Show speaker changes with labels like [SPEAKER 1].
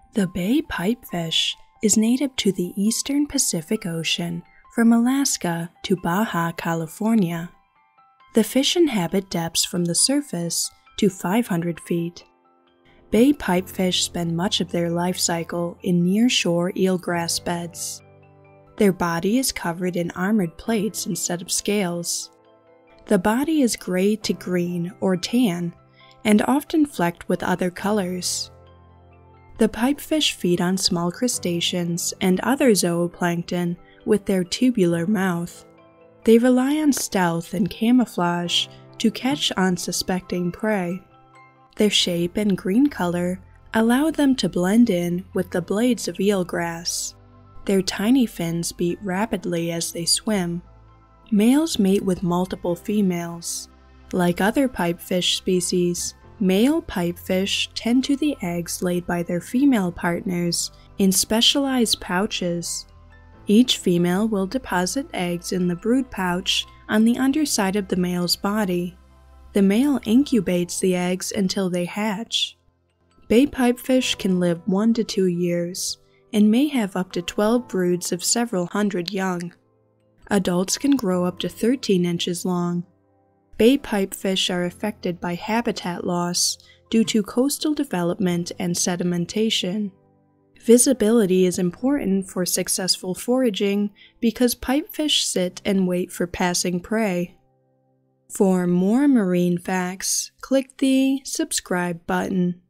[SPEAKER 1] The bay pipefish is native to the eastern Pacific Ocean from Alaska to Baja California. The fish inhabit depths from the surface to 500 feet. Bay pipefish spend much of their life cycle in near-shore eelgrass beds. Their body is covered in armored plates instead of scales. The body is gray to green or tan and often flecked with other colors. The pipefish feed on small crustaceans and other zooplankton with their tubular mouth. They rely on stealth and camouflage to catch unsuspecting prey. Their shape and green color allow them to blend in with the blades of eelgrass. Their tiny fins beat rapidly as they swim. Males mate with multiple females. Like other pipefish species, male pipefish tend to the eggs laid by their female partners in specialized pouches. Each female will deposit eggs in the brood pouch on the underside of the male's body. The male incubates the eggs until they hatch. Bay pipefish can live 1 to 2 years and may have up to 12 broods of several hundred young. Adults can grow up to 13 inches long. Bay pipefish are affected by habitat loss due to coastal development and sedimentation. Visibility is important for successful foraging because pipefish sit and wait for passing prey. For more marine facts, click the subscribe button.